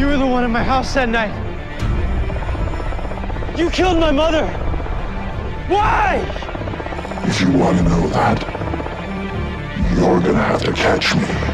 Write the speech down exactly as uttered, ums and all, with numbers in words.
You were the one in my house that night. You killed my mother. Why? If you want to know that, you're gonna have to catch me.